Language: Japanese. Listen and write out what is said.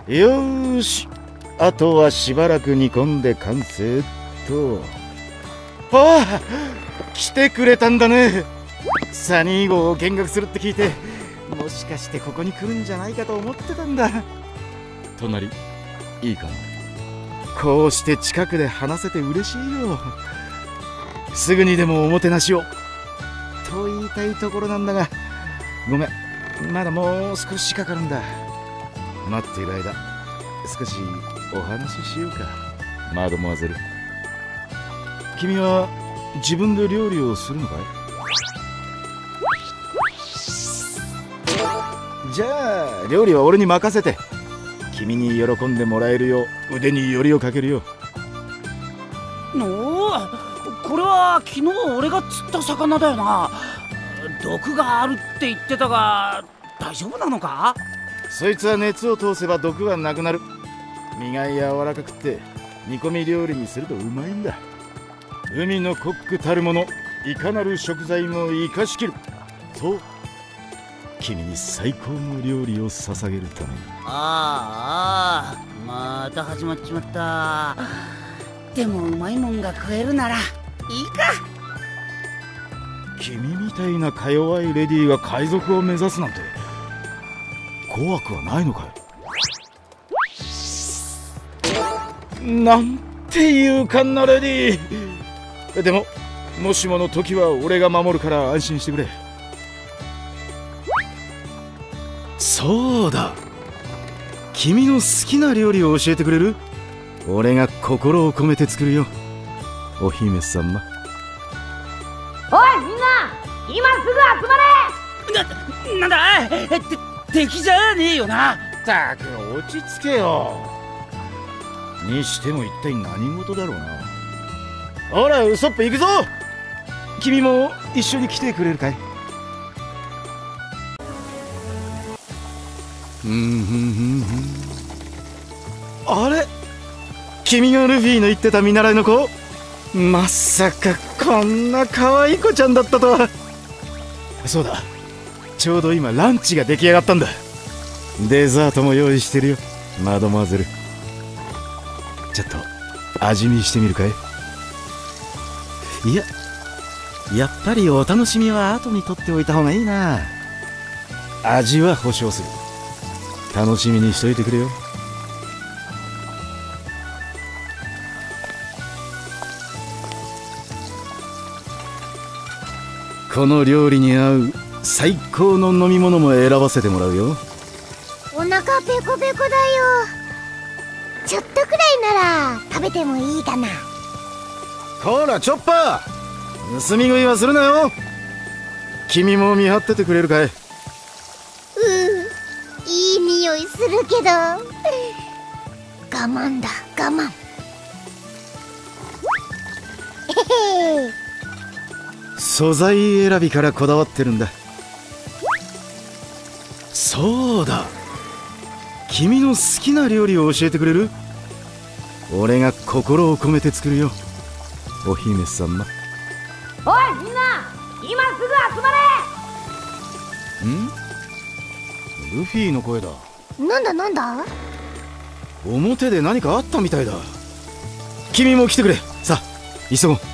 よーし、あとはしばらく煮込んで完成っと。ああ、来てくれたんだね。サニー号を見学するって聞いて、もしかしてここに来るんじゃないかと思ってたんだ。隣いいかな。こうして近くで話せて嬉しいよ。すぐにでもおもてなしをと言いたいところなんだが、ごめん、まだもう少しかかるんだ。待っている間、少しお話ししようか、マドモアゼル。君は自分で料理をするのかい？じゃあ料理は俺に任せて、君に喜んでもらえるよう腕によりをかけるよ。 おお、これは昨日俺が釣った魚だよな。毒があるって言ってたが大丈夫なのか？ そいつは熱を通せば毒はなくなる。身が柔らかくって煮込み料理にするとうまいんだ。海のコックたるもの、いかなる食材も生かしきると君に最高の料理を捧げるために。 ああ、また始まっちまった。でもうまいもんが食えるならいいか。 君みたいなか弱いレディーが海賊を目指すなんて怖くはないのかい？なんて勇敢なレディー。でももしもの時は俺が守るから安心してくれ。そうだ、君の好きな料理を教えてくれる？俺が心を込めて作るよ、お姫様。 おいみんな、今すぐ集まれ！ なんだ敵じゃねえよな。 ったく落ち着けよ。にしても一体何事だろうな。ほらウソップ行くぞ。君も一緒に来てくれるかい？あれ、君がルフィの言ってた見習いの子？まさかこんな可愛い子ちゃんだったとは。そうだ、ちょうど今ランチが出来上がったんだ。デザートも用意してるよ、マドモアゼル。ちょっと味見してみるかい？いや、やっぱりお楽しみは後に取っておいた方がいいな。味は保証する。楽しみにしといてくれよ。この料理に合う最高の飲み物も選ばせてもらうよ。 お腹ペコペコだよ。ちょっとくらいなら食べてもいいかな。 こらチョッパー、盗み食いはするなよ。君も見張っててくれるかい？ いい匂いするけど我慢だ、我慢。 素材選びからこだわってるんだ。そうだ、君の好きな料理を教えてくれる？俺が心を込めて作るよ、お姫様。 おいみんな、今すぐ集まれ！ルフィの声だ。 なんだなんだ？ 表で何かあったみたいだ。君も来てくれ。さあ急ごう。